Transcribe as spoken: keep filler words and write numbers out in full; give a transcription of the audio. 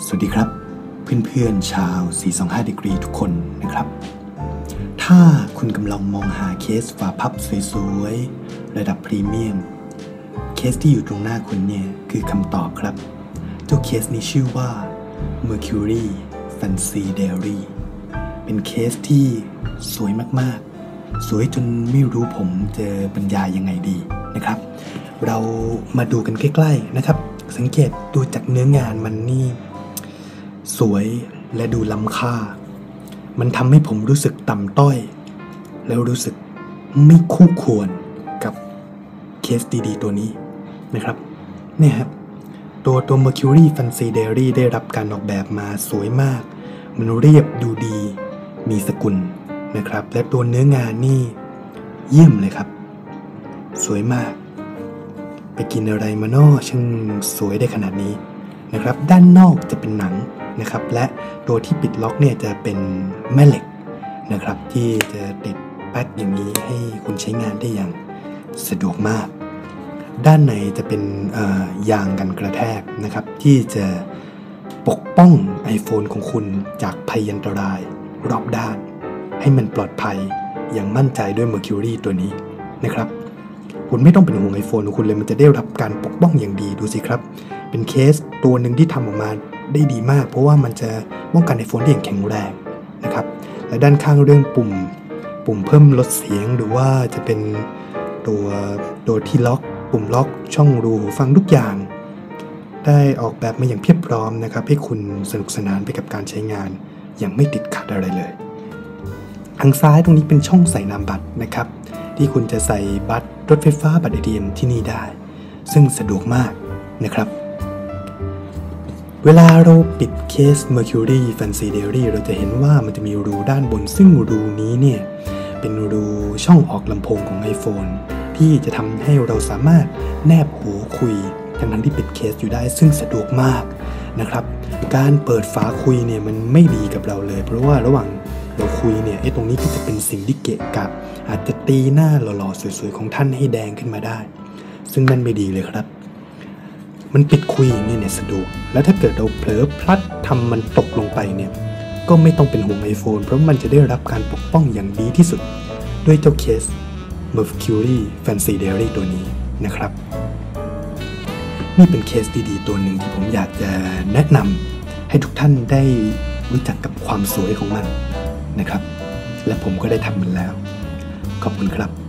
สวัสดีครับเพื่อนๆชาว สี่สองห้า Degree ทุกคนนะครับถ้าคุณกำลังมองหาเคสฝาพับสวยๆระดับพรีเมียมเคสที่อยู่ตรงหน้าคุณเนี่ยคือคำตอบครับเจ้าเคสนี้ชื่อว่า Mercury Fancy Diary เป็นเคสที่สวยมากๆสวยจนไม่รู้ผมจะบรรยายยังไงดีนะครับเรามาดูกันใกล้ๆนะครับสังเกตดูจากเนื้องานมันนี่สวยและดูล้ำค่ามันทำให้ผมรู้สึกต่ำต้อยแล้วรู้สึกไม่คู่ควรกับเคสดีๆตัวนี้นะครับเนี่ยครับตัวตัว Mercury Fancy Diary ได้รับการออกแบบมาสวยมากมันเรียบดูดีมีสกุลนะครับและตัวเนื้องานนี่เยี่ยมเลยครับสวยมากไปกินอะไรมาน้อช่างสวยได้ขนาดนี้นะครับด้านนอกจะเป็นหนังนะครับและตัวที่ปิดล็อกเนี่ยจะเป็นแม่เหล็กนะครับที่จะติดแป๊กอย่างนี้ให้คุณใช้งานได้อย่างสะดวกมากด้านในจะเป็นยางกันกระแทกนะครับที่จะปกป้อง iPhone ของคุณจากภัยอันตรายรอบด้านให้มันปลอดภัยอย่างมั่นใจด้วย Mercury ตัวนี้นะครับคุณไม่ต้องเป็นห่วง iPhone ของคุณเลยมันจะได้รับการปกป้องอย่างดีดูสิครับเป็นเคสตัวหนึ่งที่ทำออกมาได้ดีมากเพราะว่ามันจะป้องกัน iPhone ได้อย่างแข็งแรงนะครับและด้านข้างเรื่องปุ่มปุ่มเพิ่มลดเสียงหรือว่าจะเป็นตัวตัวที่ล็อกปุ่มล็อกช่องรูหูฟังทุกอย่างได้ออกแบบมาอย่างเพียบพร้อมนะครับให้คุณสนุกสนานไปกับการใช้งานอย่างไม่ติดขัดอะไรเลยทางซ้ายตรงนี้เป็นช่องใส่นามบัตรนะครับที่คุณจะใส่บัตรรถไฟฟ้าบัตร เอ ที เอ็ม ที่นี่ได้ซึ่งสะดวกมากนะครับเวลาเราปิดเคส Mercury Fancy Diary เราจะเห็นว่ามันจะมีรูด้านบนซึ่งรูนี้เนี่ยเป็นรูช่องออกลำโพงของ iPhone ที่จะทำให้เราสามารถแนบหูคุยทั้งนั้นที่ปิดเคสอยู่ได้ซึ่งสะดวกมากนะครับการเปิดฝาคุยเนี่ยมันไม่ดีกับเราเลยเพราะว่าระหว่างเราคุยเนี่ยไอ้ตรงนี้ก็จะเป็นสิ่งที่เกะกะอาจจะตีหน้าหล่อๆสวยๆของท่านให้แดงขึ้นมาได้ซึ่งนั่นไม่ดีเลยครับมันปิดคุยอย่างนี้เนี่ยสะดวกแล้วถ้าเกิดเราเผลอพลัดทำมันตกลงไปเนี่ยก็ไม่ต้องเป็นห่วง iPhone เพราะมันจะได้รับการปกป้องอย่างดีที่สุดด้วยเจ้าเคส Mercury Fancy Diary ตัวนี้นะครับนี่เป็นเคสดีๆตัวหนึ่งที่ผมอยากจะแนะนำให้ทุกท่านได้รู้จักกับความสวยของมันนะครับและผมก็ได้ทำมันแล้วขอบคุณครับ